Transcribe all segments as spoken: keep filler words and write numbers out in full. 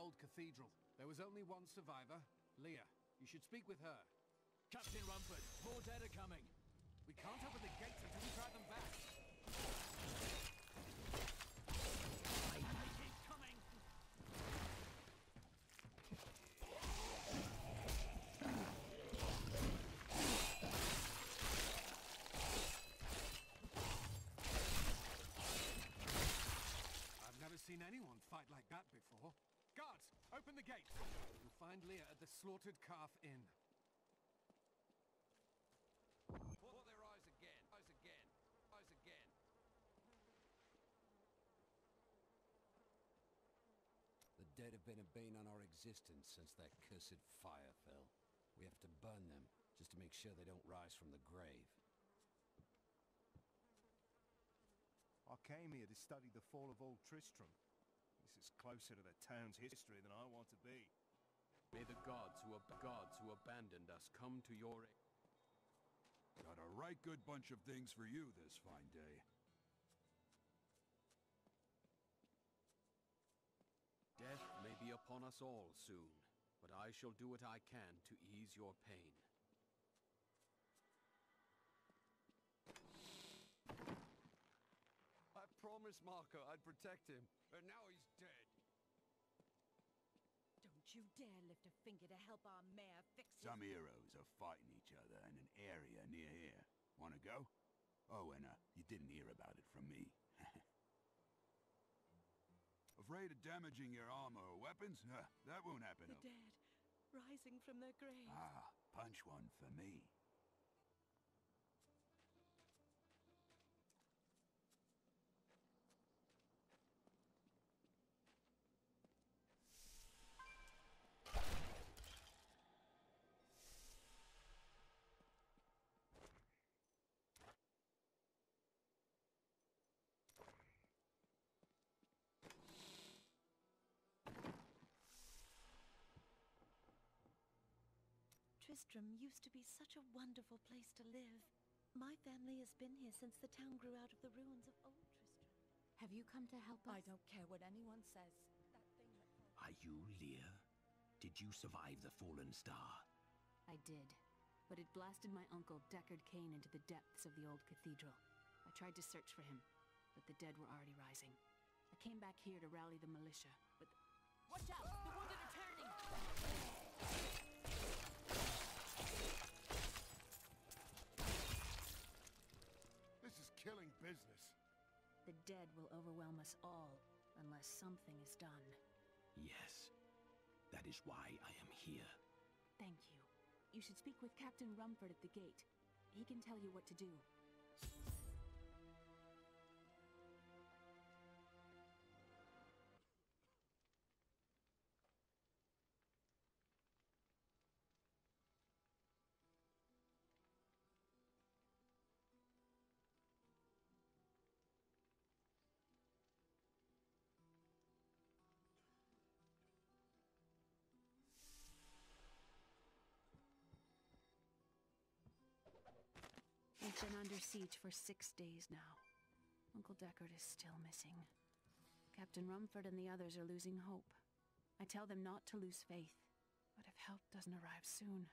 old cathedral. There was only one survivor, Leah. You should speak with her. Captain Rumford, more dead are coming. We can't open the gates until we drive them back. They keep coming! I've never seen anyone fight like that before. Guards, open the gate. You'll find Leah at the Slaughtered Calf Inn. Put their eyes again, eyes again, eyes again. The dead have been a bane on our existence since that cursed fire fell. We have to burn them, just to make sure they don't rise from the grave. I came here to study the fall of Old Tristram. This is closer to the town's history than I want to be. May the gods who ab gods who abandoned us come to your aid. Got a right good bunch of things for you this fine day. Death may be upon us all soon, but I shall do what I can to ease your pain. I promised Marco I'd protect him, and now he's dead. Don't you dare lift a finger to help our mayor fix his... Some heroes are fighting each other in an area near here. Wanna go? Oh, and uh, you didn't hear about it from me. Afraid of damaging your armor or weapons? Uh, that won't happen. The dead, rising from their graves. Ah, punch one for me. Tristram used to be such a wonderful place to live. My family has been here since the town grew out of the ruins of Old Tristram. Have you come to help us? I don't care what anyone says. That thing that... Are you Leah? Did you survive the Fallen Star? I did, but it blasted my uncle Deckard Cain into the depths of the old cathedral. I tried to search for him, but the dead were already rising. I came back here to rally the militia, but... Watch out! The wounded are turning! This is killing business. The dead will overwhelm us all, unless something is done. Yes. That is why I am here. Thank you. You should speak with Captain Rumford at the gate. He can tell you what to do. We've been under siege for six days now. Uncle Deckard is still missing. Captain Rumford and the others are losing hope. I tell them not to lose faith, but if help doesn't arrive soon...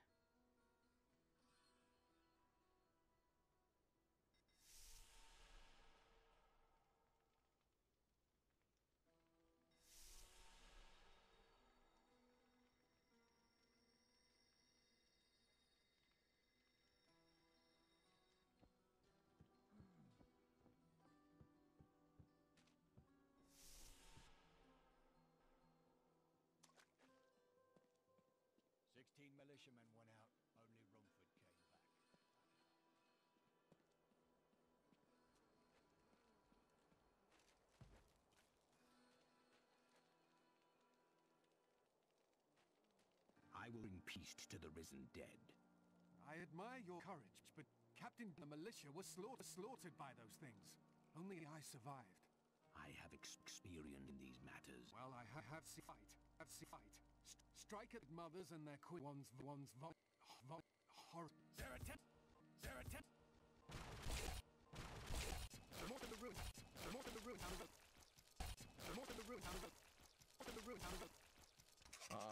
Sixteen militiamen went out, only Rumford came back. I will bring peace to the risen dead. I admire your courage, but Captain the militia was slaughtered, slaughtered by those things. Only I survived. I have ex experience in these matters. Well, I ha have seen fight. Have seen fight. St strike at mothers and their queen ones. Ones. Vo vo horror. They're atten. They're atten. The more in the ruins. The more in the ruins. How to go? The more in the ruins. How to go? The more in the ruins. How to go?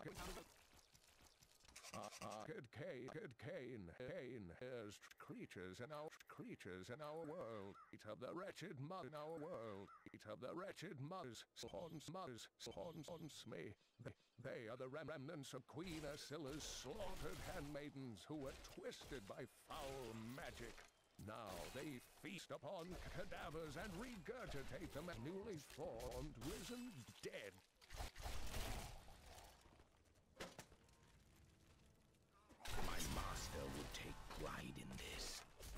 Kid Kane, Kid Kane, Kane, there's creatures in our creatures in our world. Eat of the wretched mud in our world. Eat of the wretched muds, haunts, muds, haunts, haunts me. They, they are the rem remnants of Queen Asilla's slaughtered handmaidens who were twisted by foul magic. Now they feast upon cadavers and regurgitate them as newly formed, risen dead. My master would take pride in this.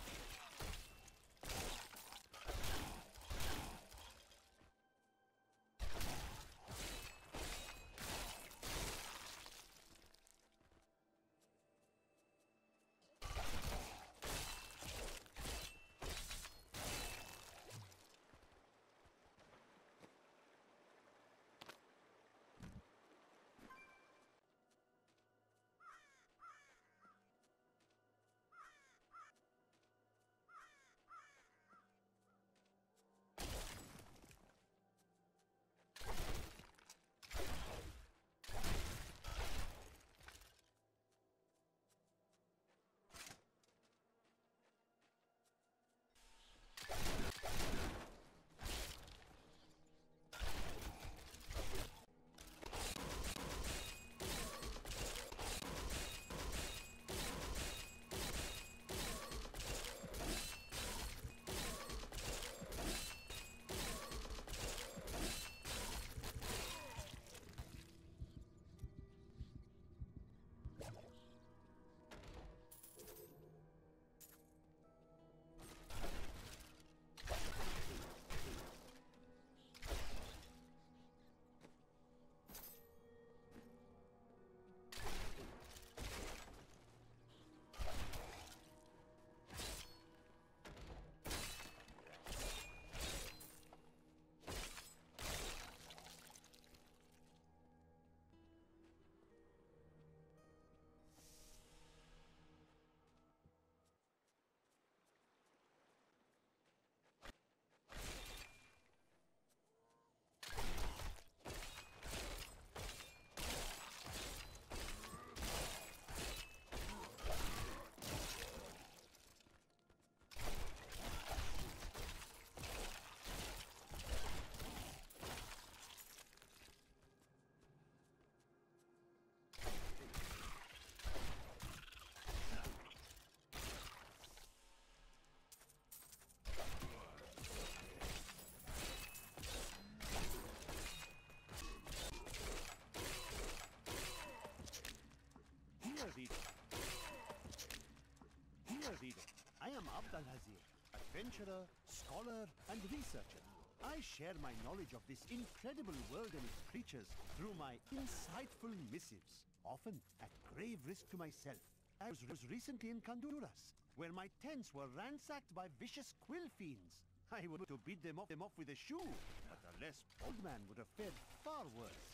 Dear reader, I am Abd al-Hazir, adventurer, scholar, and researcher. I share my knowledge of this incredible world and its creatures through my insightful missives, often at grave risk to myself. I was, was recently in Kanduras, where my tents were ransacked by vicious quill fiends. I would to beat them off, them off with a shoe, but a less bold man would have fared far worse.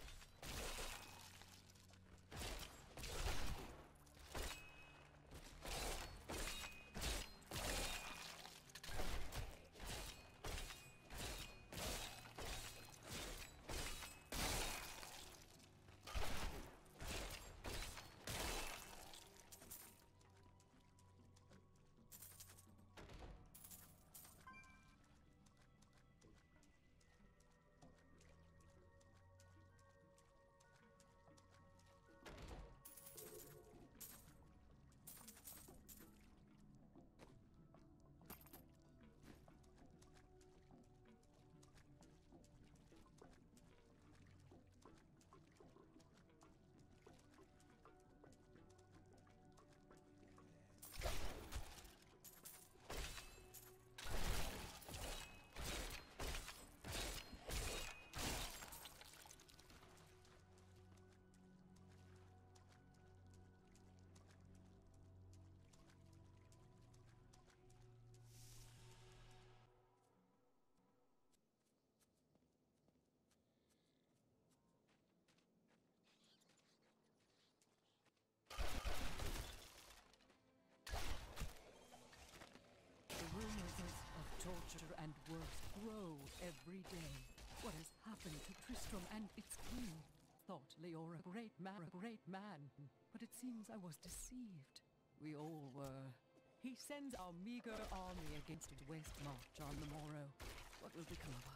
Torture and worse grow every day. What has happened to Tristram and its queen? thought Leora a great man, a great man, but it seems I was deceived. We all were. He sends our meager army against the West March on the morrow. What will become of us?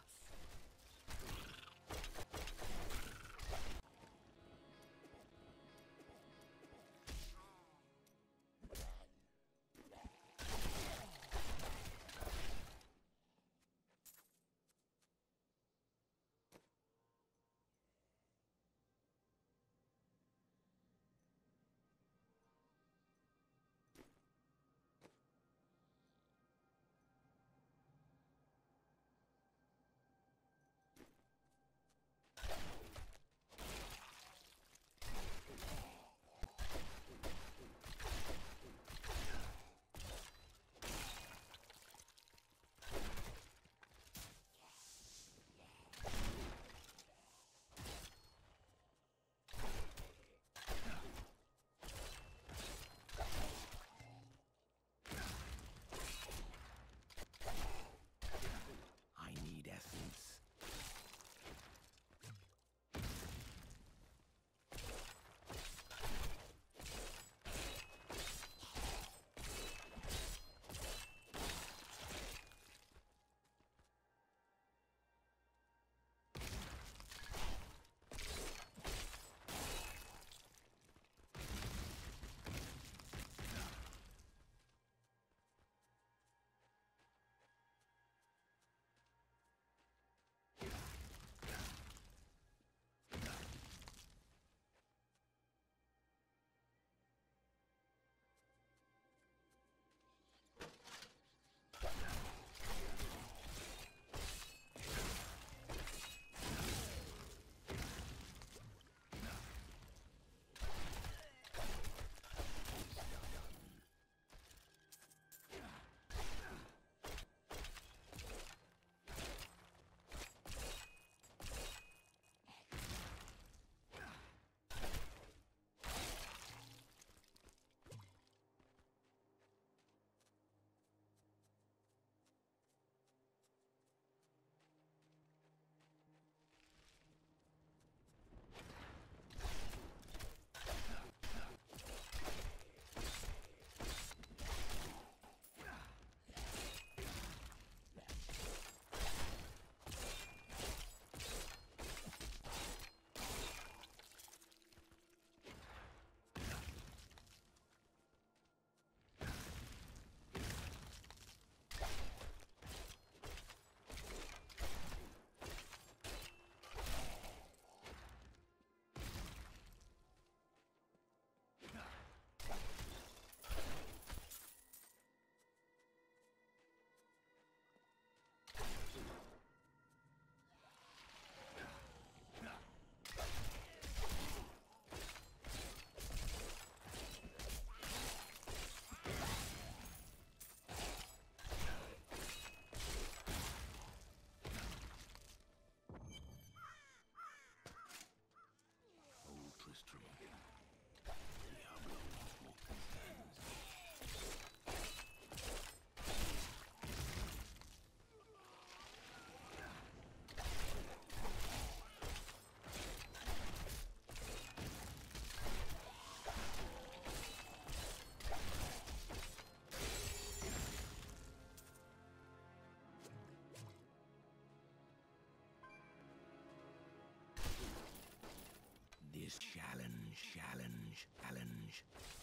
This challenge, challenge, challenge.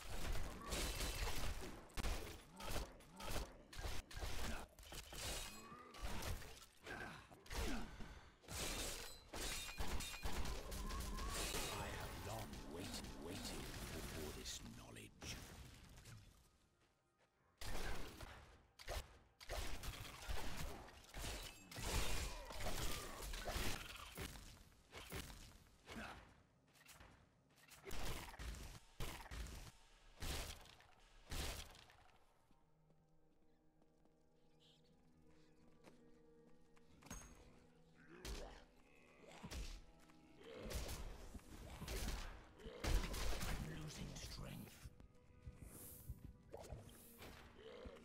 I have long waited, waited for this knowledge.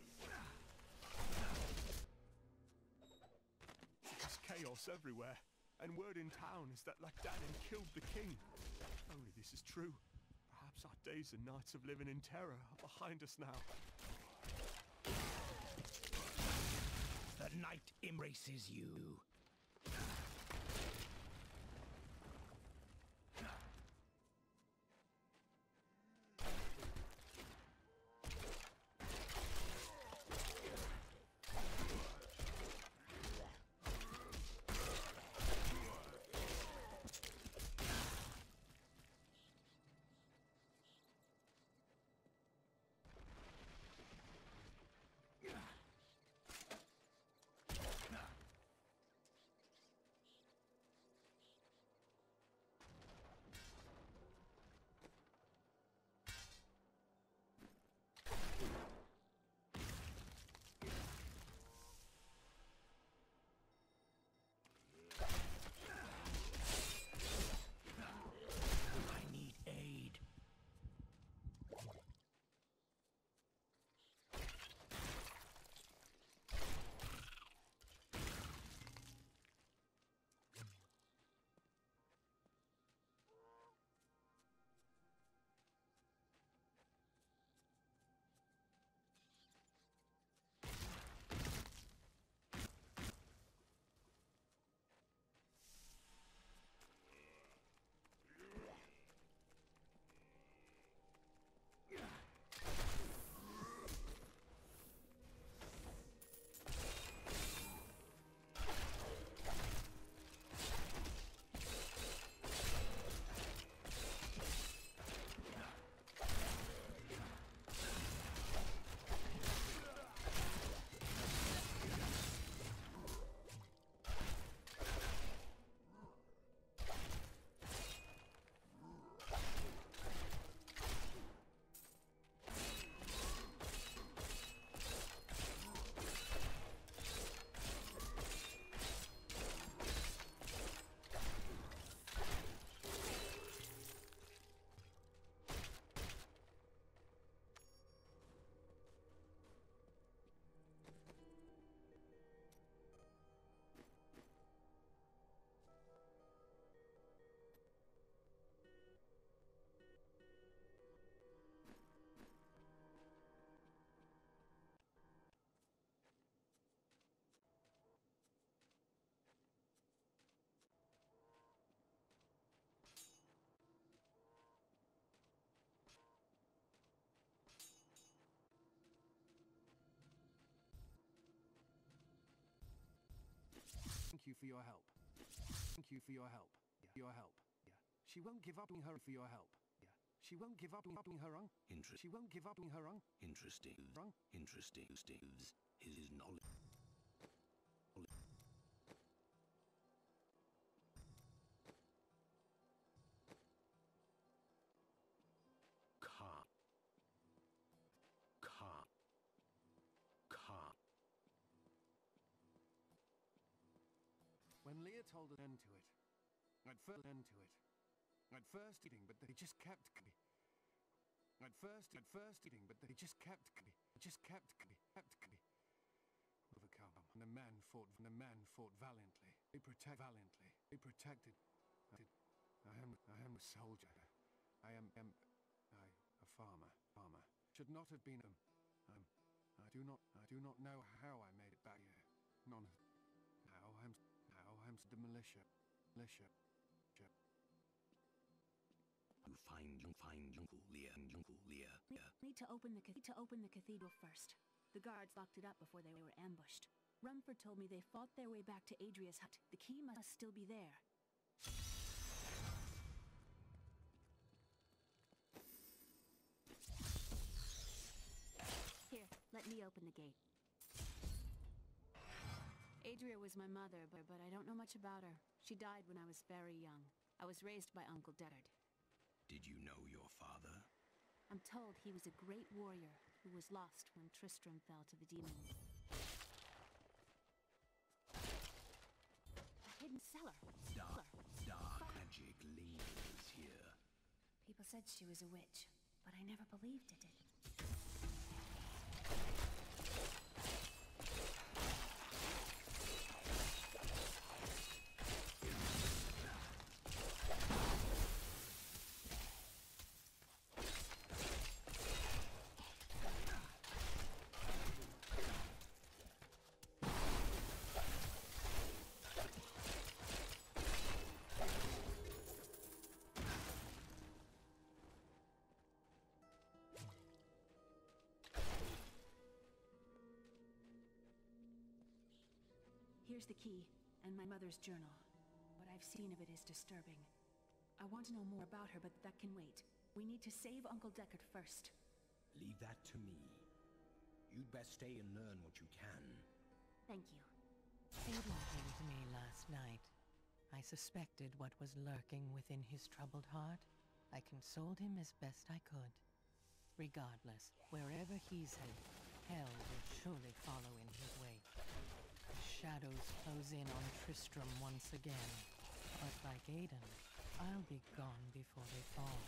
Chaos everywhere. and word in town is that Lachdanin killed the king. If only this is true. Perhaps our days and nights of living in terror are behind us now. The night embraces you. Thank you for your help. Thank you for your help. Yeah. Your help. Yeah. She won't give up on her for your help. Yeah. She won't give up on her on. Inter she won't give up on her on. Interesting. Wrong. Interesting. Steves. His knowledge. Car. Car. Car. When Leah told an end to it, I'd first end to it. I'd first eating, but they just kept me. I'd first, at first eating, but they just kept me. Just kept me. Kept me. Overcome, and the man fought. And the man fought valiantly. They protect valiantly. They protected. I did. I am. I am a soldier. I am. am I a farmer. Farmer should not have been. Um. I'm. I do not. I do not know how I made it back here. None. Now I'm. Now I'm the militia. Militia. You find you find Uncle Leah and Uncle Leah. Need to open the need to open the cathedral first. The guards locked it up before they were ambushed. Rumford told me they fought their way back to Adria's hut. The key must still be there. Here, let me open the gate. Adria was my mother, but, but I don't know much about her. She died when I was very young. I was raised by Uncle Deckard. Did you know your father? I'm told he was a great warrior who was lost when Tristram fell to the demons. A hidden cellar. Dark, dark magic lingers here. People said she was a witch, but I never believed it. Here's the key, and my mother's journal. What I've seen of it is disturbing. I want to know more about her, but that can wait. We need to save Uncle Deckard first. Leave that to me. You'd best stay and learn what you can. Thank you. Aiden came to me last night. I suspected what was lurking within his troubled heart. I consoled him as best I could. Regardless, wherever he's headed, hell will surely follow in his wake. The shadows close in on Tristram once again. But like Aiden, I'll be gone before they fall.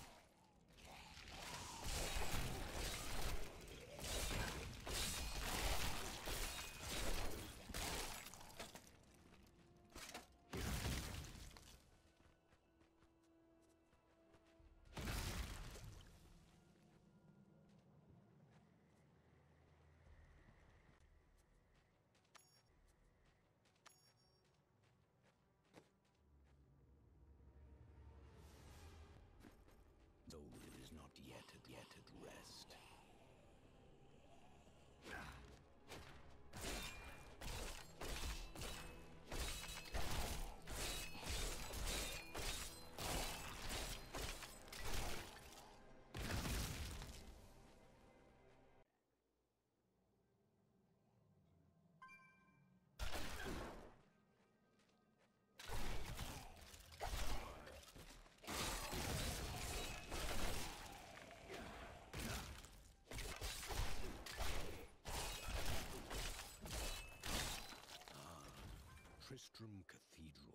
Tristram Cathedral.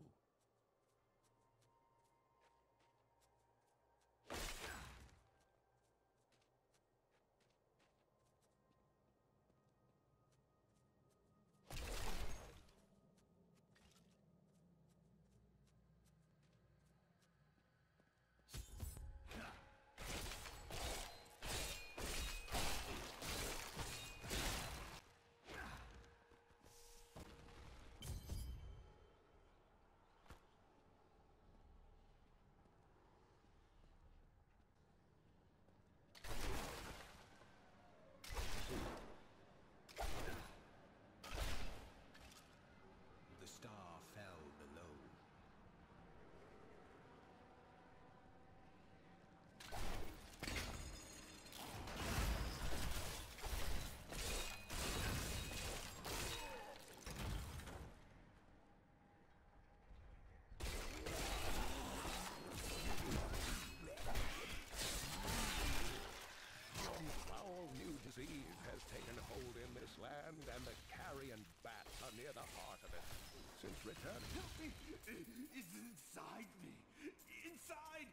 Has taken hold in this land, and the carrion bats are near the heart of it. Since returning... It's inside me! Inside!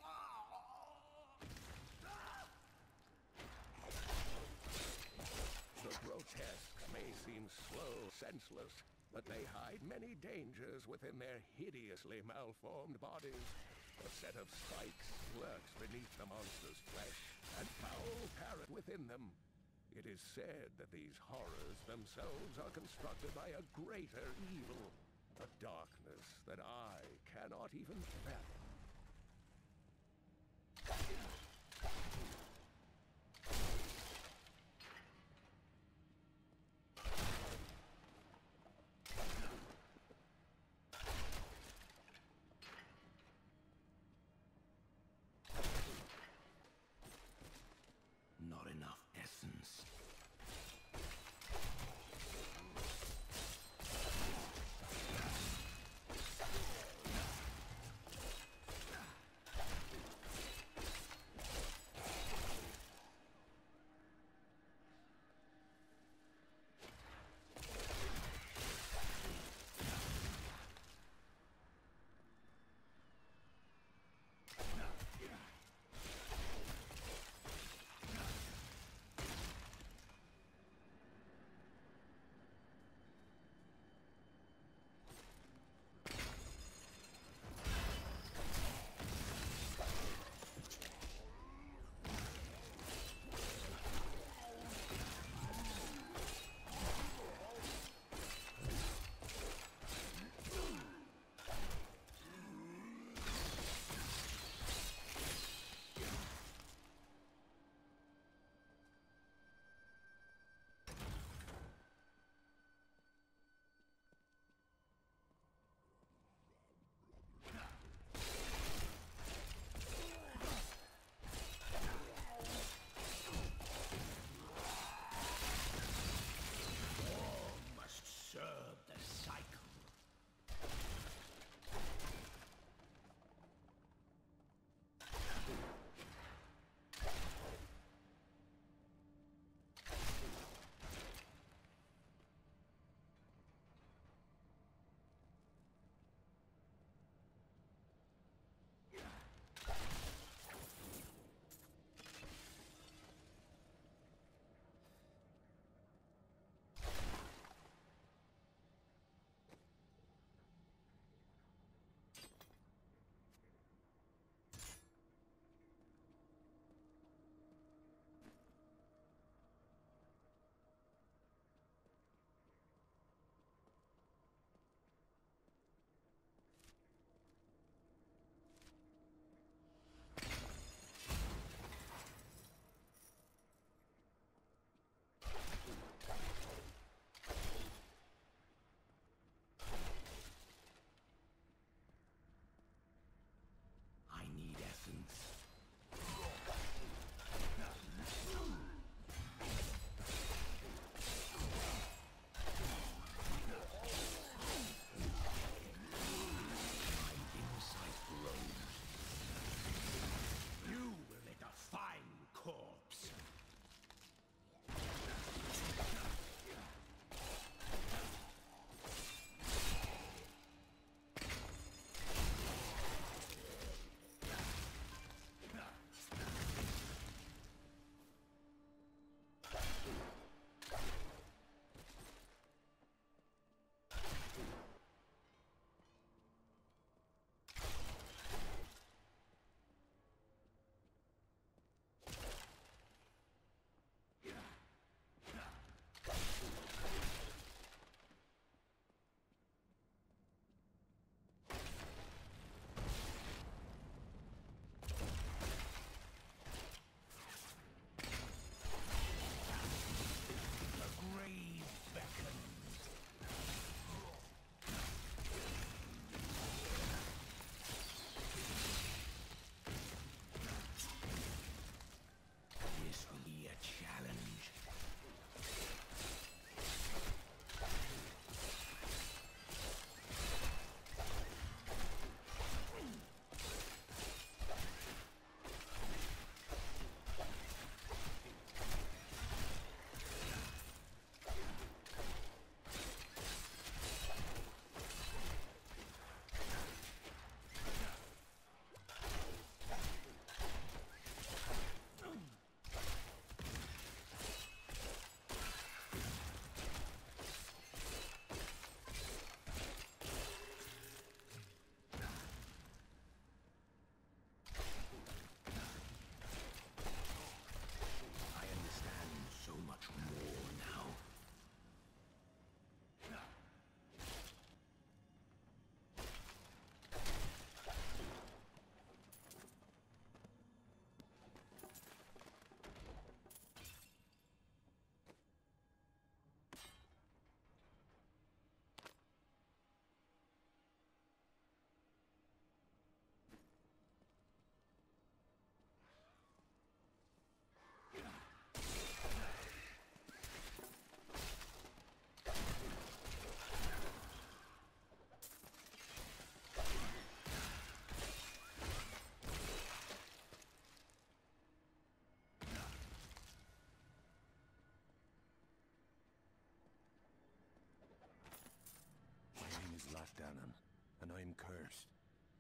The grotesques may seem slow, senseless, but they hide many dangers within their hideously malformed bodies. A set of spikes lurks beneath the monster's flesh, and foul parrot within them. It is said that these horrors themselves are constructed by a greater evil, a darkness that I cannot even fathom. Not enough essence.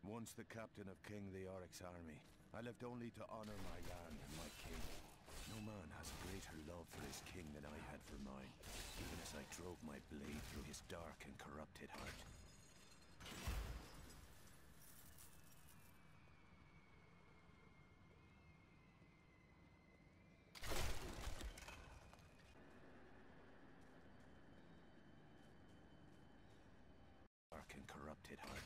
Once the captain of King Leoric's army, I lived only to honor my land and my king. No man has a greater love for his king than I had for mine, even as I drove my blade through his dark and corrupted heart. Dark and corrupted heart.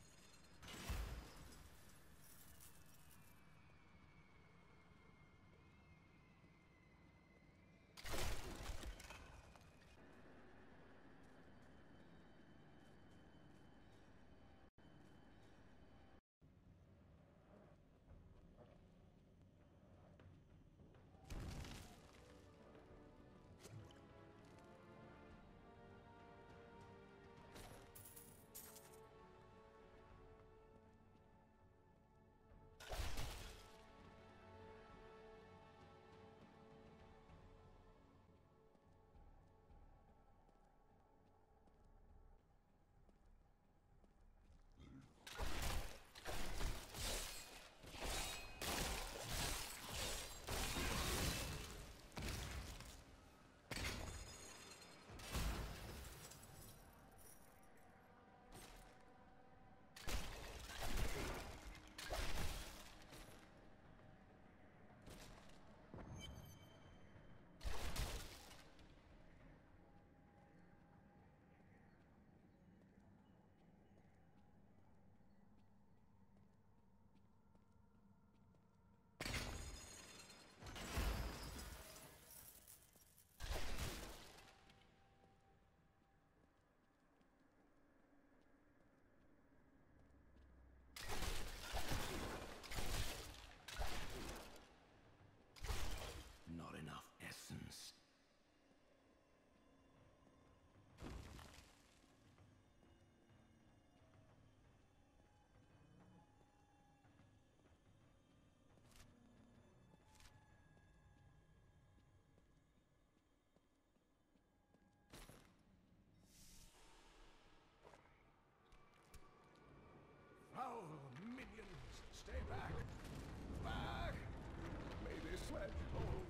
Not enough essence. Foul minions, stay back! Back! May this sledge hold.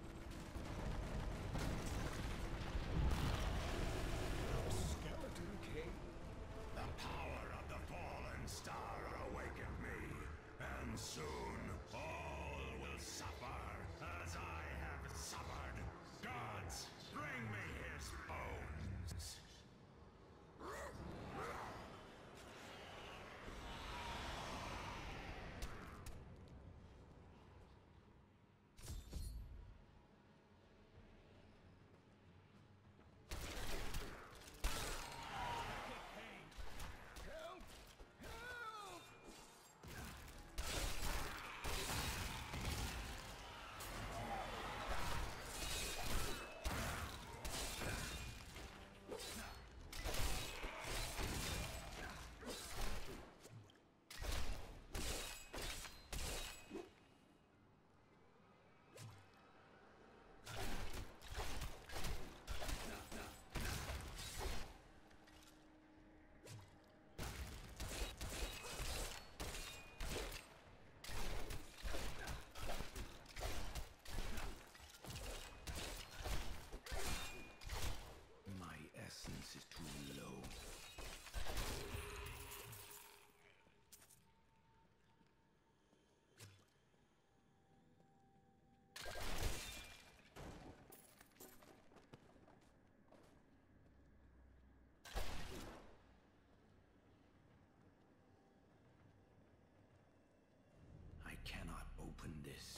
Skeleton King. The power of the fallen star awakened me, and soon all will suffer as I have suffered. Gods, bring me his bones! My essence is too low. I cannot open this.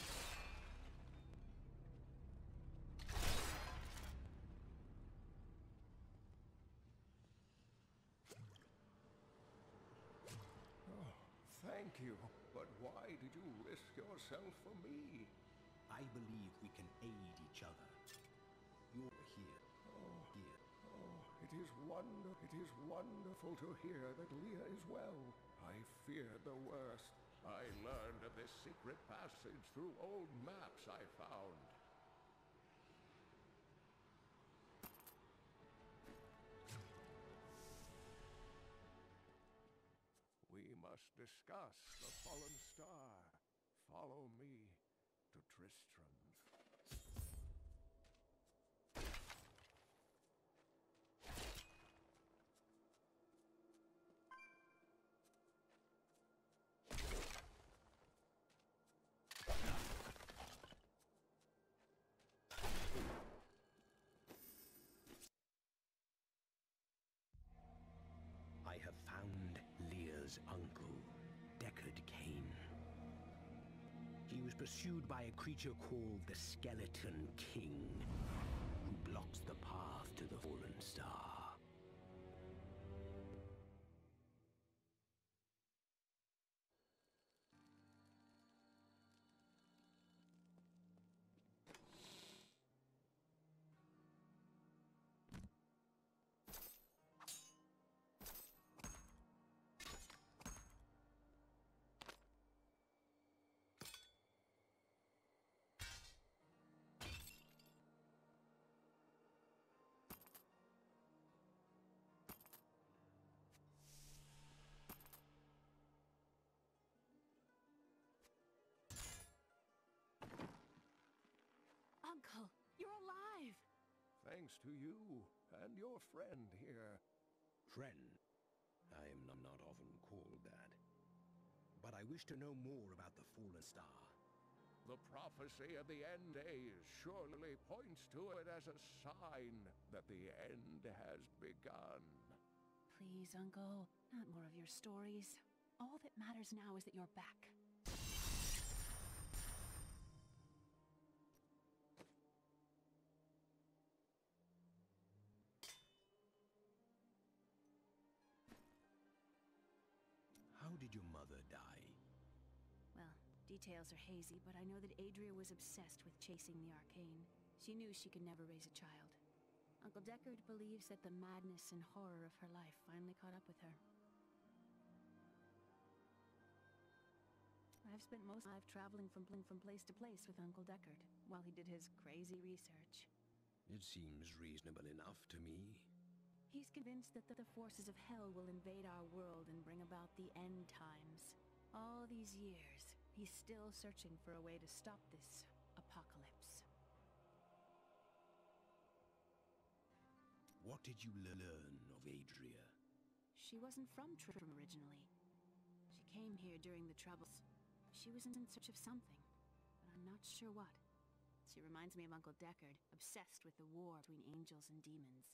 Thank you, but why did you risk yourself for me? I believe we can aid each other. You're here. Oh, Here. oh, it is wonder, it is wonderful to hear that Leah is well. I feared the worst. I learned of this secret passage through old maps I found. We must discuss the fallen star. Follow me to Tristram. I have found Lear's uncle, Deckard Cain. He was pursued by a creature called the Skeleton King, who blocks the path to the Fallen Star. Uncle, you're alive! Thanks to you and your friend here. Friend? I am n- not often called that. But I wish to know more about the Fallen Star. The prophecy of the end days surely points to it as a sign that the end has begun. Please, Uncle, not more of your stories. All that matters now is that you're back. How did your mother die? Well, details are hazy, but I know that Adria was obsessed with chasing the arcane. She knew she could never raise a child. Uncle Deckard believes that the madness and horror of her life finally caught up with her. I've spent most of my life traveling from, from place to place with Uncle Deckard, while he did his crazy research. It seems reasonable enough to me. He's convinced that the forces of hell will invade our world and bring about the end times. All these years, he's still searching for a way to stop this apocalypse. What did you learn of Adria? She wasn't from Tristram originally. She came here during the Troubles. She was in search of something, but I'm not sure what. She reminds me of Uncle Deckard, obsessed with the war between angels and demons.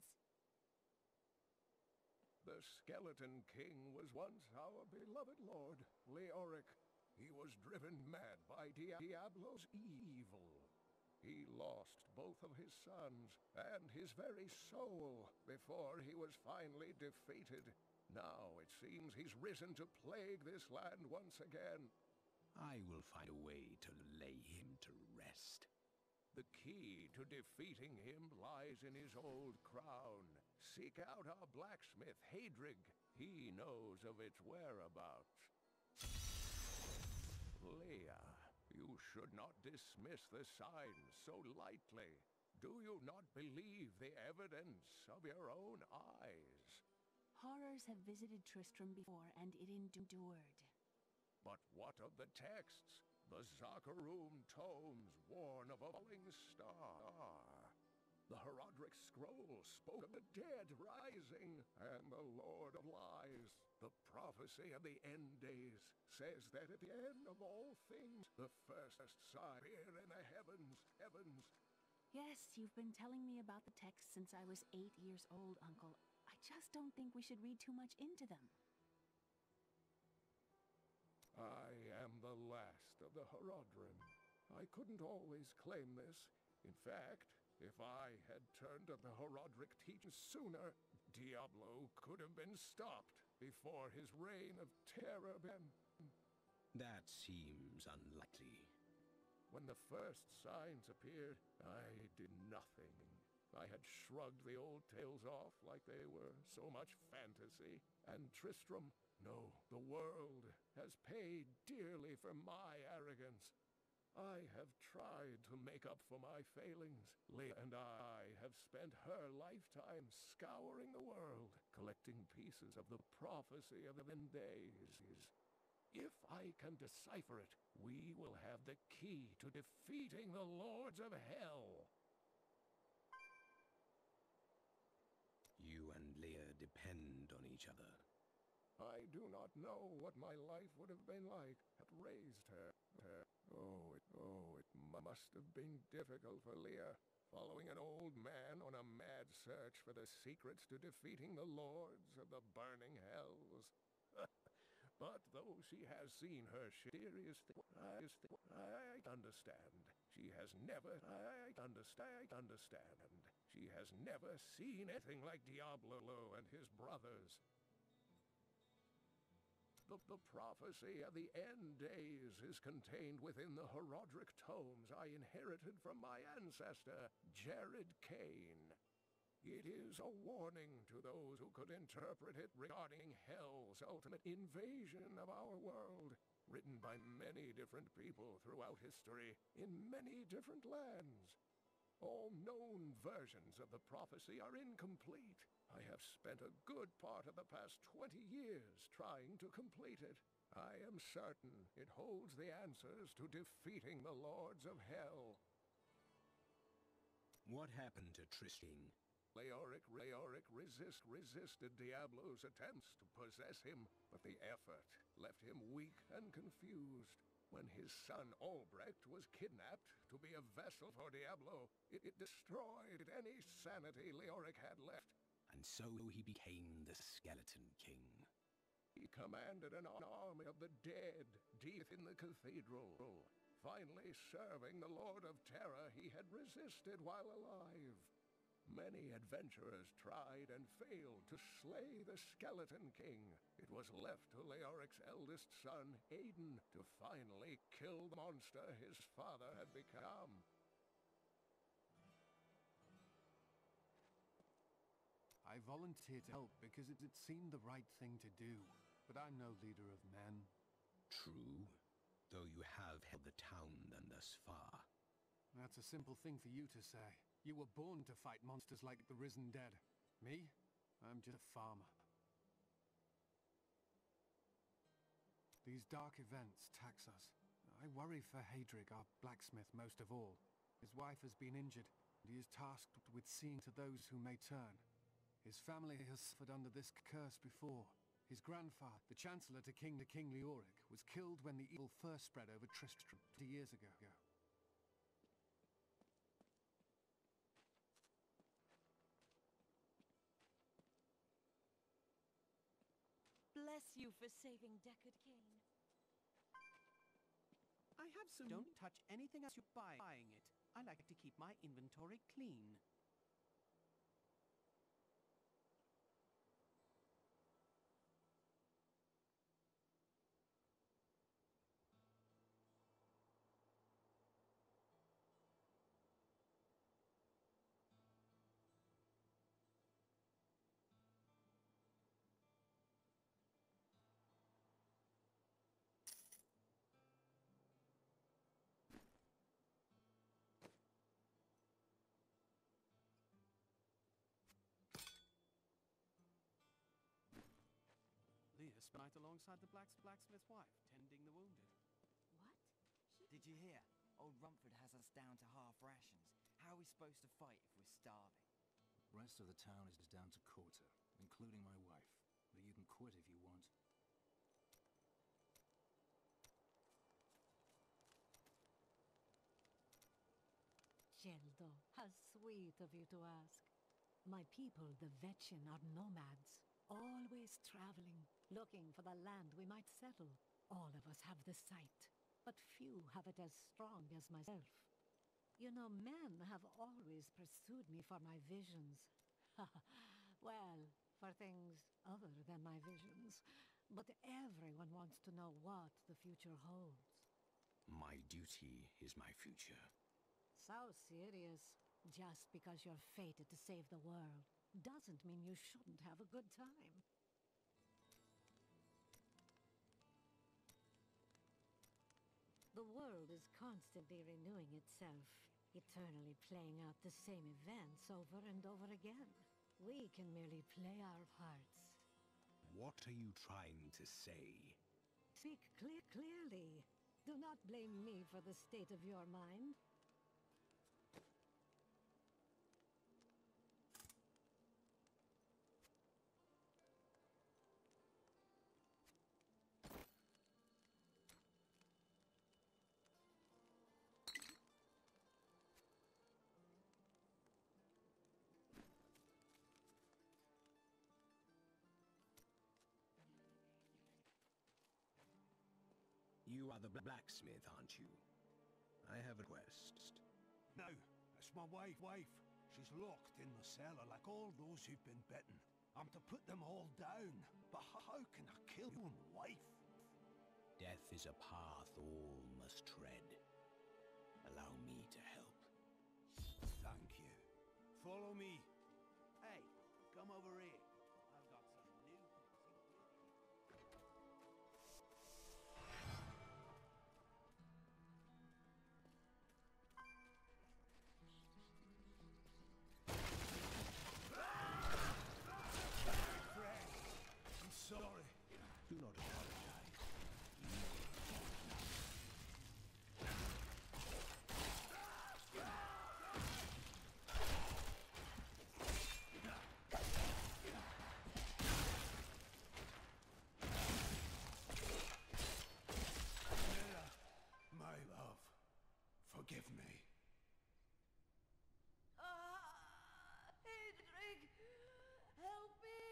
The Skeleton King was once our beloved lord, Leoric. He was driven mad by Dia Diablo's evil. He lost both of his sons and his very soul before he was finally defeated. Now it seems he's risen to plague this land once again. I will find a way to lay him to rest. The key to defeating him lies in his old crown. Seek out our blacksmith, Hadrig. He knows of its whereabouts. Leah, you should not dismiss the signs so lightly. Do you not believe the evidence of your own eyes? Horrors have visited Tristram before, and it endured. But what of the texts? The Zakarum tomes warn of a falling star. The Horodric scroll spoke of the dead rising, and the Lord of Lies, the prophecy of the end days, says that at the end of all things, the first sign appear in the heavens, heavens. Yes, you've been telling me about the texts since I was eight years old, Uncle. I just don't think we should read too much into them. I am the last of the Horodrim. I couldn't always claim this. In fact, if I had turned to the Horodric teachings sooner, Diablo could have been stopped before his reign of terror began. That seems unlikely. When the first signs appeared, I did nothing. I had shrugged the old tales off like they were so much fantasy. And Tristram, no, the world has paid dearly for my arrogance. I have tried to make up for my failings. Leah and I have spent her lifetime scouring the world, collecting pieces of the prophecy of the end days. If I can decipher it, we will have the key to defeating the Lords of Hell. You and Leah depend on each other. I do not know what my life would have been like had raised her. her. Oh, it, oh, it must have been difficult for Leah, following an old man on a mad search for the secrets to defeating the Lords of the Burning Hells. But though she has seen her serious th I, I understand. She has never, I understand, understand. She has never seen anything like Diablo and his brothers. The, the prophecy of the end days is contained within the Horodric tomes I inherited from my ancestor, Jared Kane. It is a warning to those who could interpret it regarding Hell's ultimate invasion of our world, written by many different people throughout history, in many different lands. All known versions of the prophecy are incomplete. I have spent a good part of the past twenty years trying to complete it. I am certain it holds the answers to defeating the Lords of Hell. What happened to Tristan? Leoric, Leoric resist, resisted Diablo's attempts to possess him, but the effort left him weak and confused. When his son Albrecht was kidnapped to be a vessel for Diablo, it, it destroyed any sanity Leoric had left. And so he became the Skeleton King. He commanded an army of the dead deep in the cathedral, finally serving the Lord of Terror he had resisted while alive. Many adventurers tried and failed to slay the Skeleton King. It was left to Leoric's eldest son, Aiden, to finally kill the monster his father had become. I volunteered to help because it, it seemed the right thing to do, but I'm no leader of men. True, though you have held the town then thus far. That's a simple thing for you to say. You were born to fight monsters like the risen dead. Me? I'm just a farmer. These dark events tax us. I worry for Hadrig, our blacksmith, most of all. His wife has been injured, and he is tasked with seeing to those who may turn. His family has suffered under this curse before. His grandfather, the Chancellor to King to King Leoric, was killed when the evil first spread over Tristram two years ago. Bless you for saving Deckard Cain. I have some... Don't touch anything as you're buying it. I like to keep my inventory clean. Night alongside the blacks blacksmith's wife, tending the wounded. What? She... Did you hear? Old Rumford has us down to half rations. How are we supposed to fight if we're starving? The rest of the town is down to quarter, including my wife. But you can quit if you want. Geldo, how sweet of you to ask. My people, the Vetchin, are nomads. Always traveling, looking for the land we might settle. All of us have the sight, but few have it as strong as myself. You know, men have always pursued me for my visions. Well, for things other than my visions. But everyone wants to know what the future holds. My duty is my future. So serious. Just because you're fated to save the world doesn't mean you shouldn't have a good time. The world is constantly renewing itself, eternally playing out the same events over and over again. We can merely play our parts. What are you trying to say? Speak clear clearly. Do not blame me for the state of your mind. You are the blacksmith, aren't you? I have a request. No, it's my wife, wife. She's locked in the cellar like all those who've been bitten. I'm to put them all down, but how can I kill your wife? Death is a path all must tread. Allow me to help. Thank you. Follow me. Hey, come over here. I've got some new things. I'm sorry. Do not apologize. Mira, my love, forgive me. Ah, Hedrig, help me!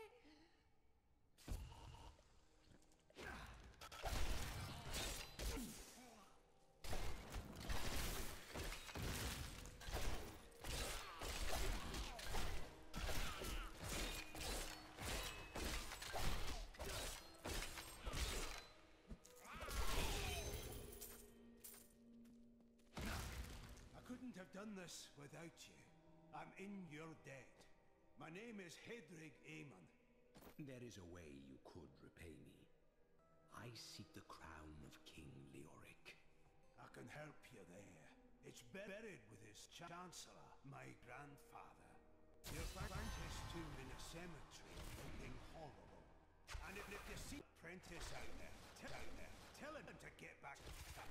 I couldn't have done this without you. I'm in your debt. My name is Hedrig Aemon. There is a way you could repay me. I seek the crown of King Leoric. I can help you there. It's buried with his chancellor, my grandfather. You'll find his tomb in a cemetery looking horrible. And if, if you see Prentice out there, tell, out there, tell him to get back to town.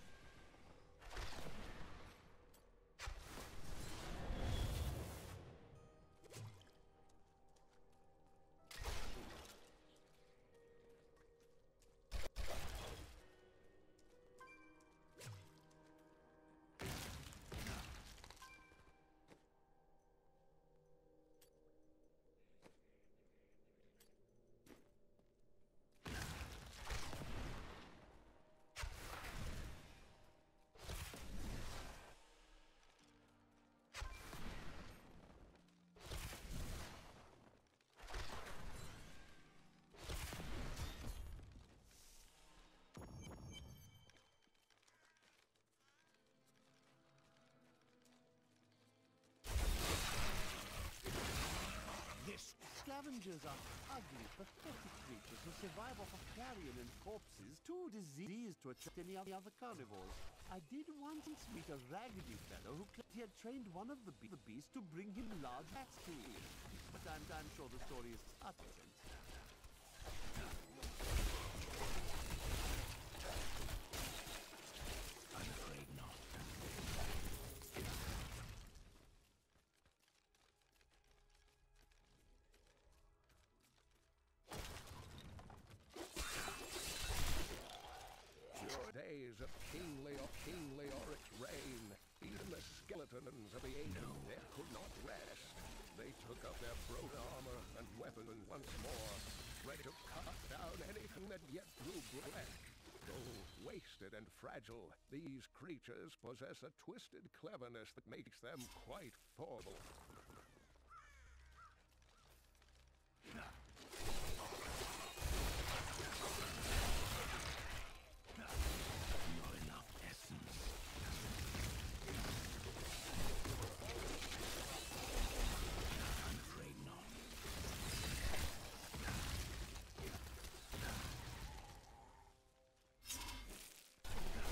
Scavengers are ugly, pathetic creatures who survive off of carrion and corpses, too diseased to attract any other carnivores. I did once meet a raggedy fellow who claimed he had trained one of the, be the beasts to bring him large rats to eat. But I'm, I'm sure the story is utter sense. I'm afraid not. Days of King Leo, King Leoric's reign, even the skeletons of the ancient no. dead could not rest. They took up their broken armor and weapons once more, ready to cut down anything that yet grew black. Though wasted and fragile, these creatures possess a twisted cleverness that makes them quite formidable.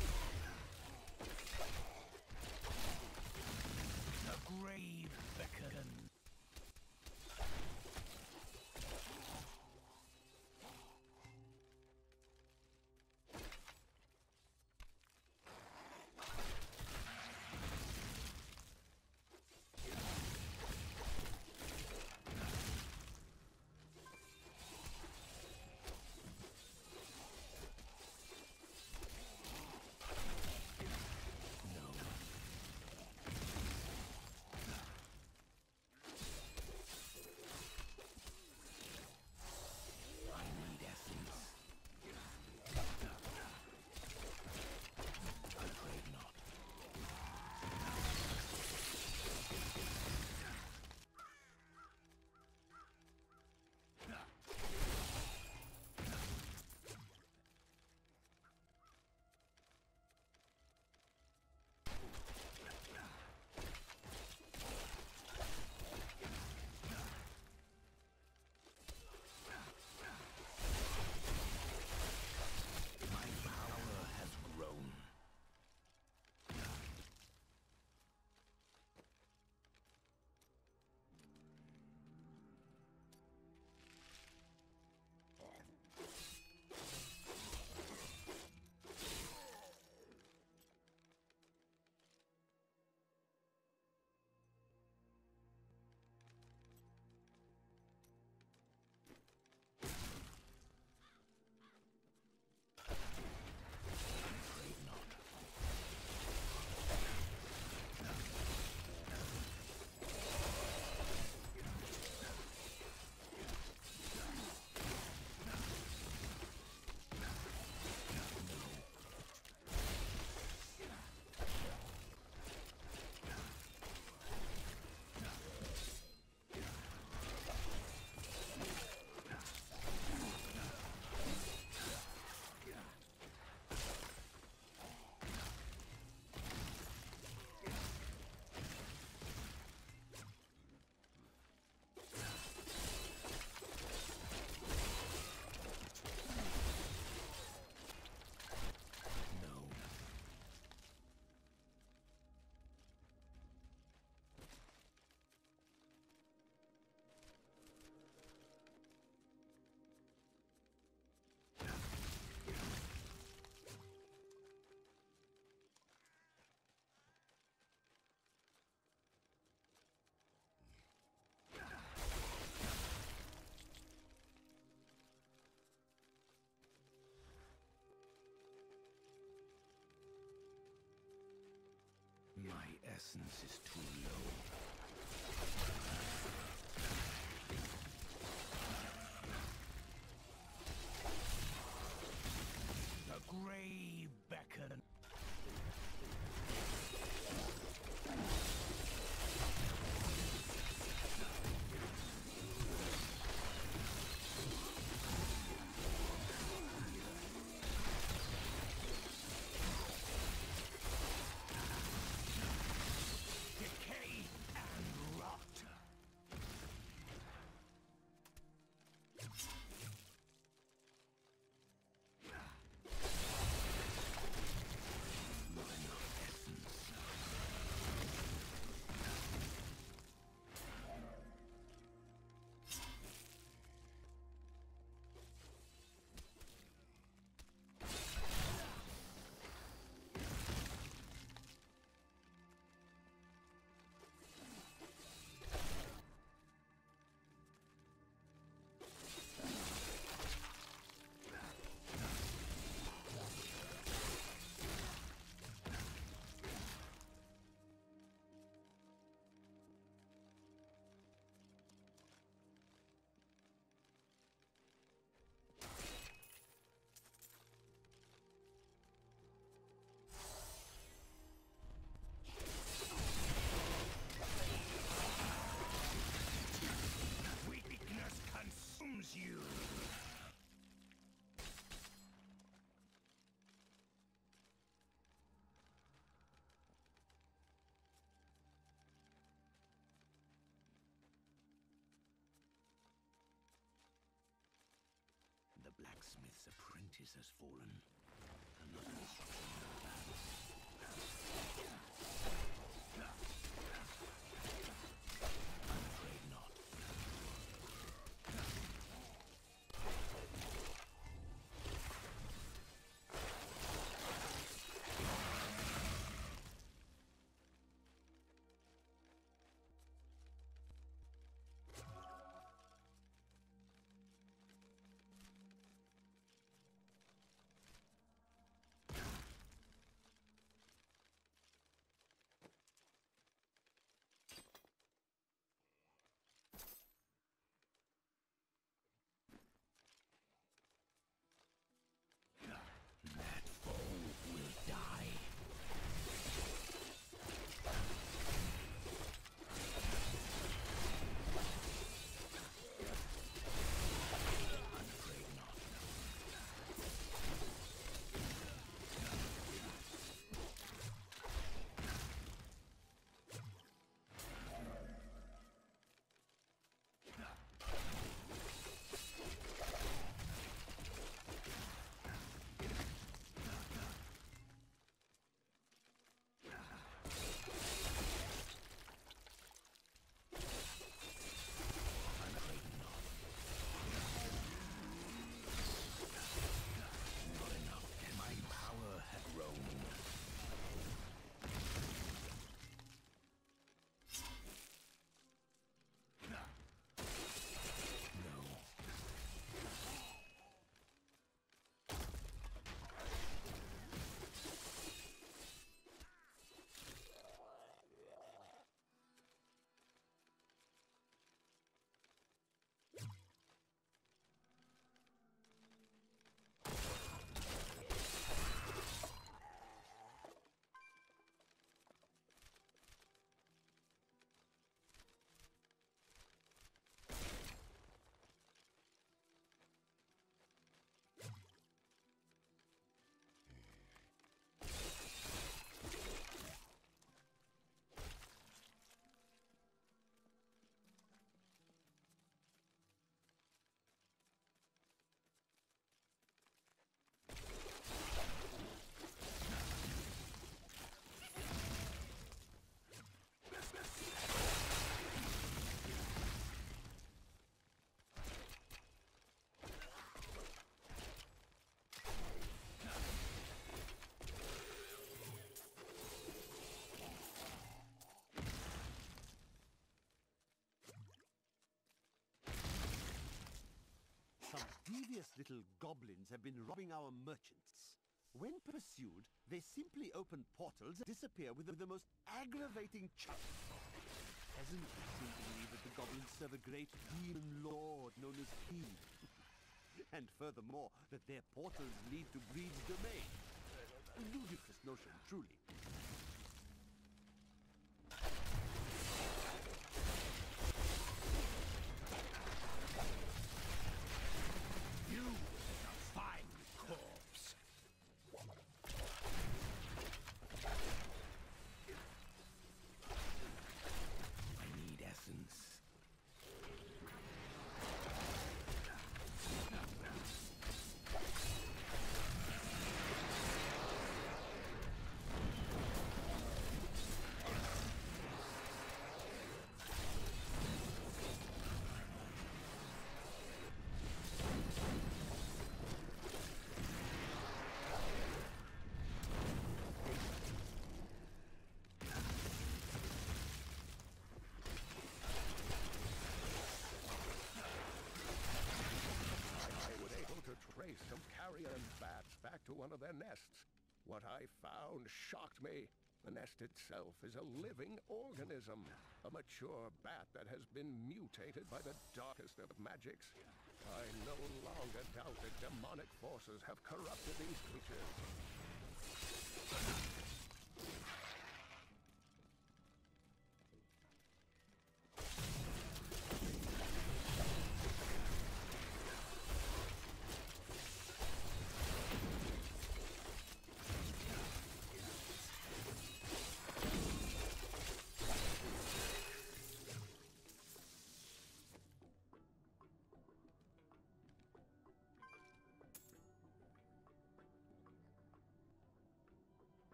Grave beckons. essence is too low. The grave beckon. Decay and rot. Weakness consumes you. The blacksmith's apprentice has fallen. Another destruction of battle. I'm afraid not. That foe will die. I'm afraid not. I'm afraid not. Not enough. My power had grown. No. Some devious little goblins have been robbing our merchants. When pursued, they simply open portals and disappear with the, the most aggravating chuck. Peasants seem to believe that the goblins serve a great demon lord known as He. And furthermore, that their portals lead to Greed's domain. A ludicrous notion, truly. You is a fine corpse. I need essence. Trace some carrion bats back to one of their nests. What I found shocked me. The nest itself is a living organism, a mature bat that has been mutated by the darkest of magics. I no longer doubt that demonic forces have corrupted these creatures.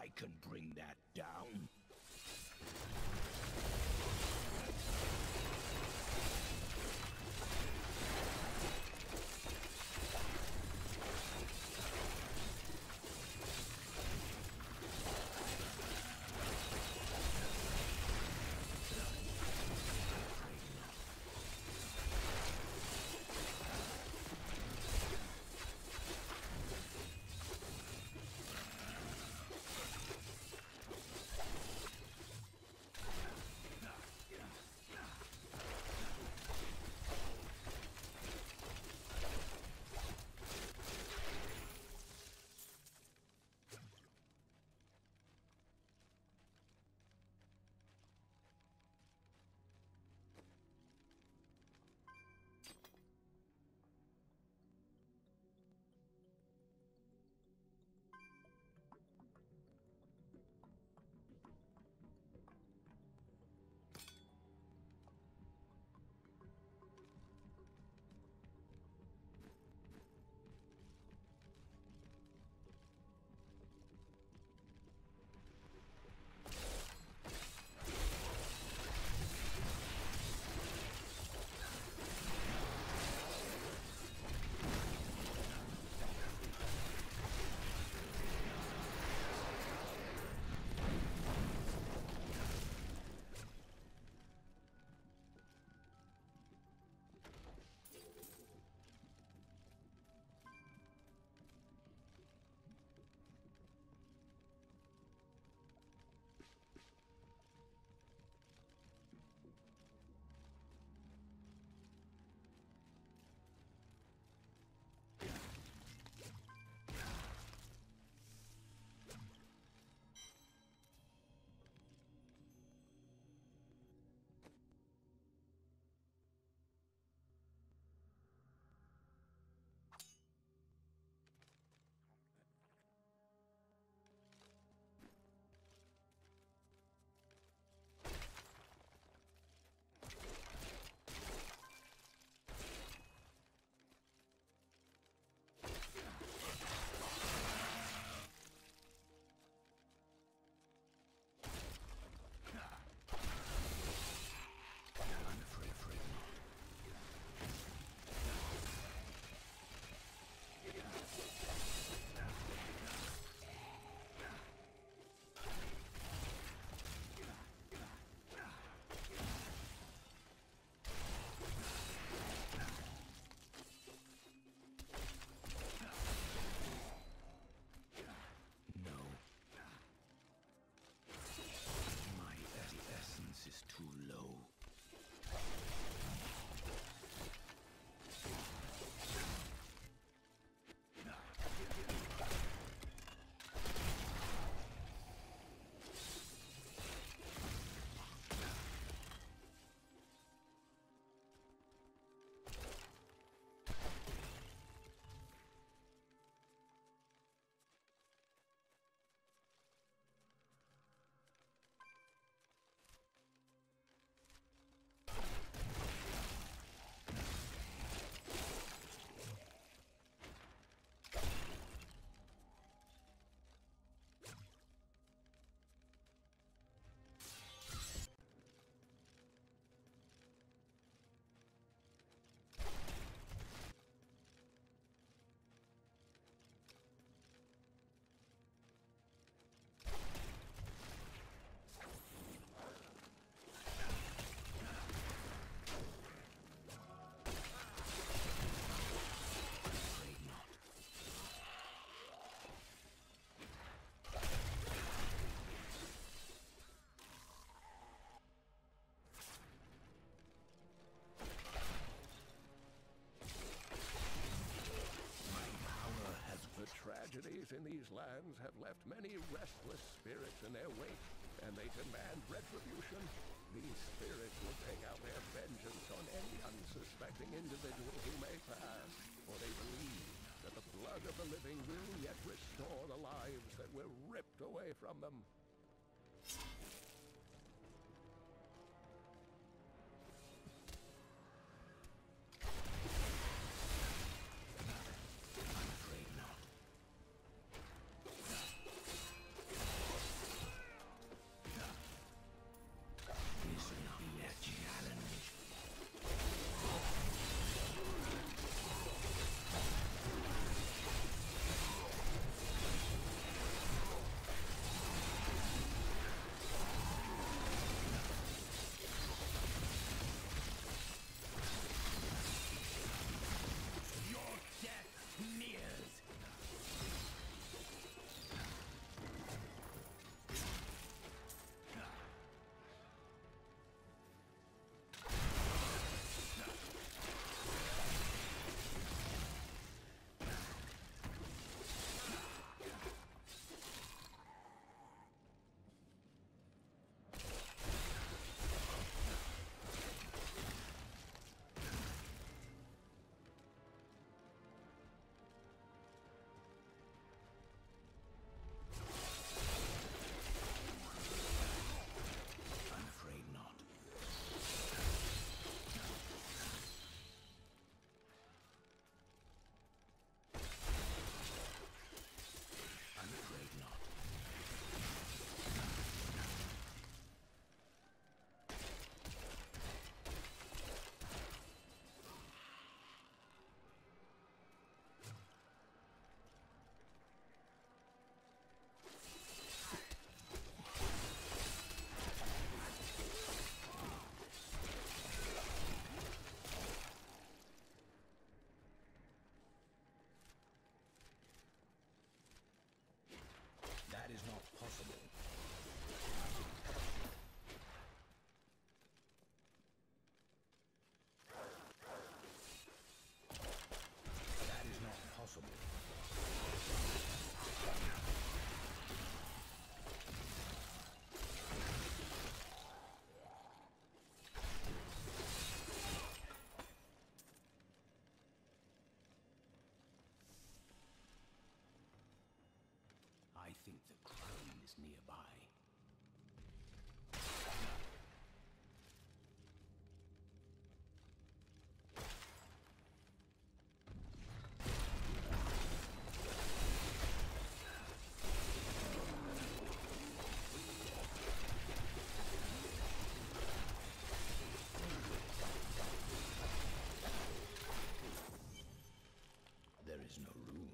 I can bring that down. tragedies in these lands have left many restless spirits in their wake, and they demand retribution. These spirits will take out their vengeance on any unsuspecting individual who may pass, for they believe that the blood of the living will yet restore the lives that were ripped away from them. I'm afraid not. think the crown is nearby. There is no room.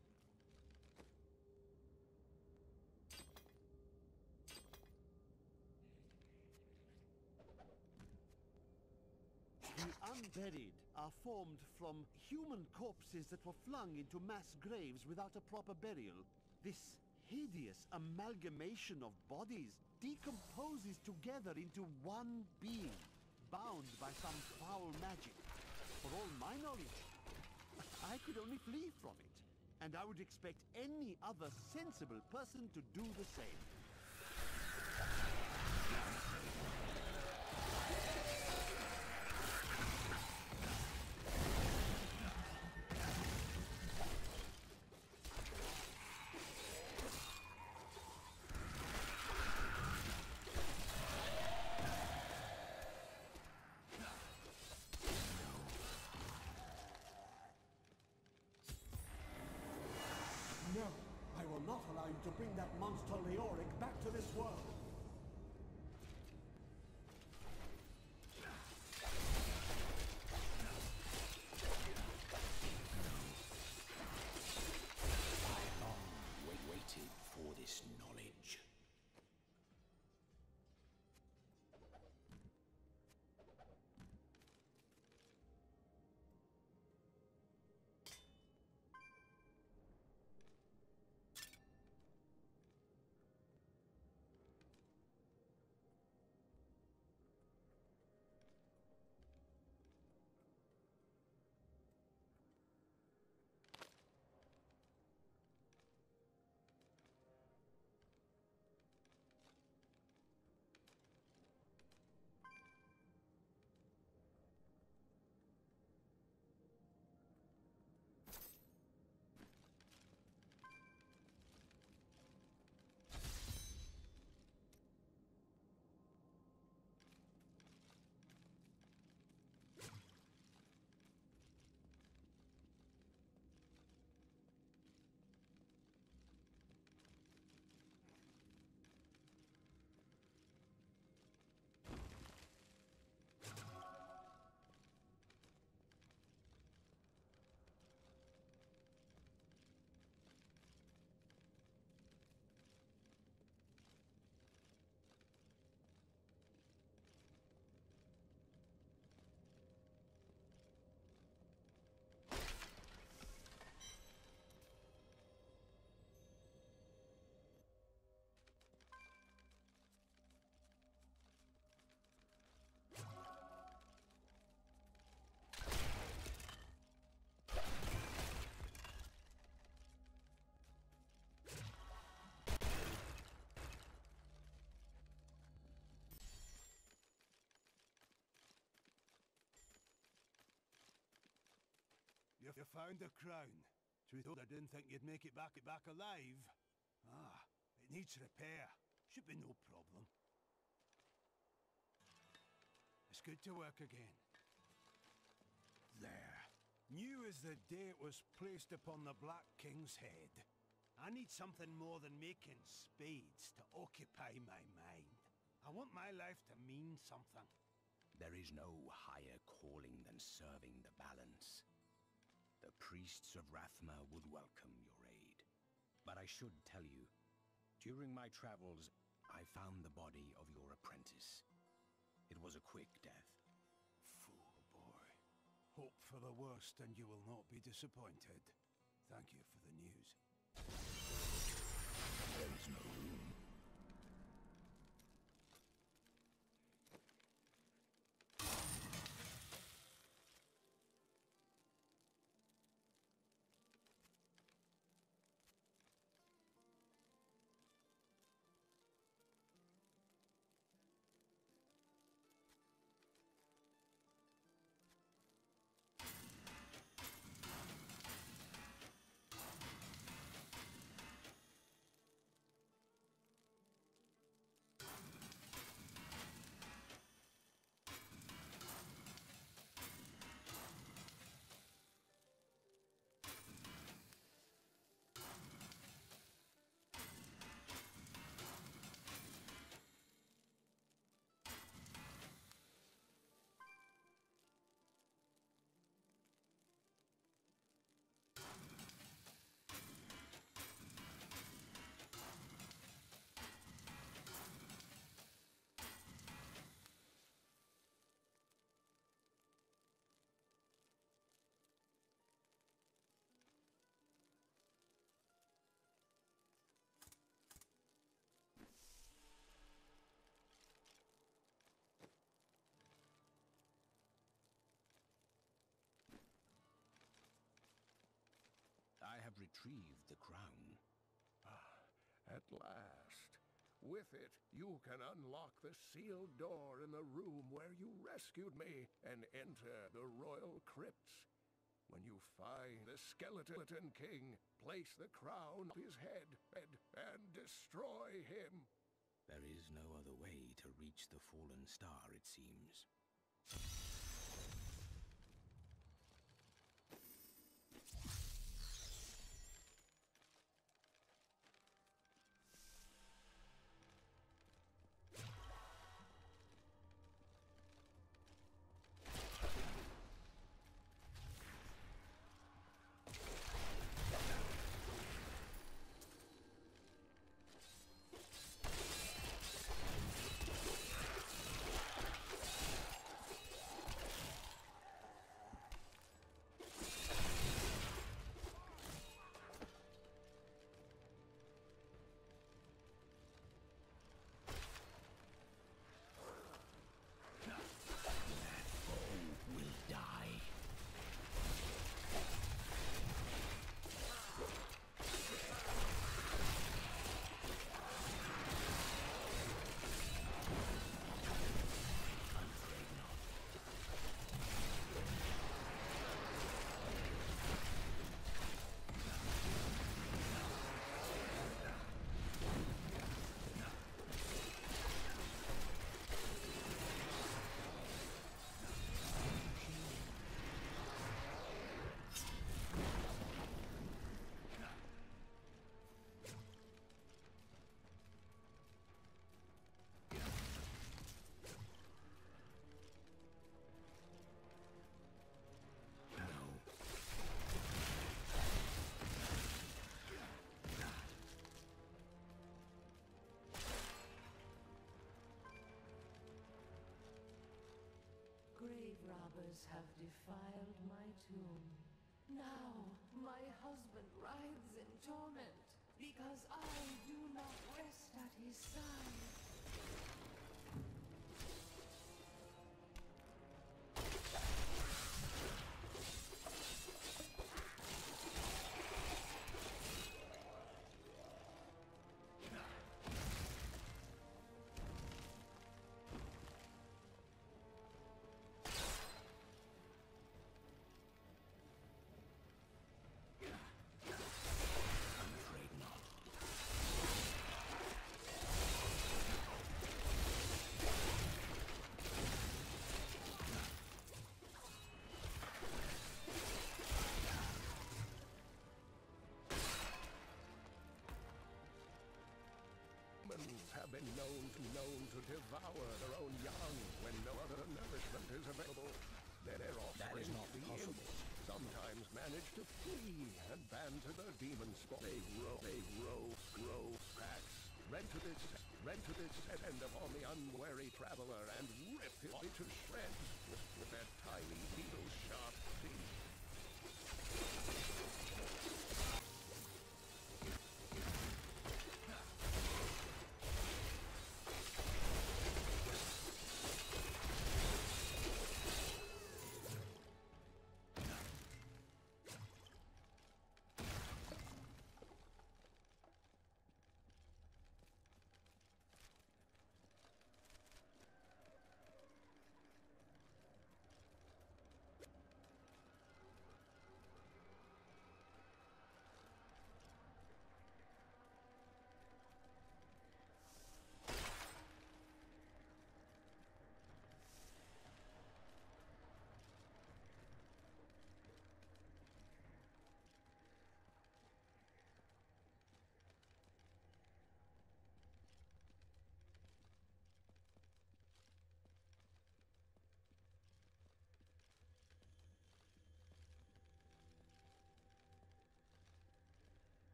The unburied are formed from human corpses that were flung into mass graves without a proper burial. This hideous amalgamation of bodies decomposes together into one being, bound by some foul magic. For all my knowledge, I could only flee from it, and I would expect any other sensible person to do the same. No, I will not allow you to bring that monster Leoric back to this world. I long wait, waited for this knowledge. You found the crown. Truth told, I didn't think you'd make it back it back alive. Ah, it needs repair. Should be no problem. It's good to work again. There. New as the day it was placed upon the Black King's head. I need something more than making spades to occupy my mind. I want my life to mean something. There is no higher calling than serving the balance. The priests of Rathma would welcome your aid. But I should tell you, during my travels, I found the body of your apprentice. It was a quick death. Fool boy. Hope for the worst and you will not be disappointed. Thank you for the news. There is no room. retrieved the crown. Ah, at last. With it, you can unlock the sealed door in the room where you rescued me and enter the royal crypts. When you find the Skeleton King, place the crown on his head and, and destroy him. There is no other way to reach the fallen star, it seems. Grave robbers have defiled my tomb. Now my husband writhes in torment because I do not rest at his side. Humans have been known to known to devour their own young when no other nourishment is available. Their offspring, That is not the possible. imps, sometimes manage to flee and band to their demon spawn. They grow, they grow, grow packs. Rent to this, rent to this, descend upon the unwary traveler and rip his body to shreds with, with their tiny beetle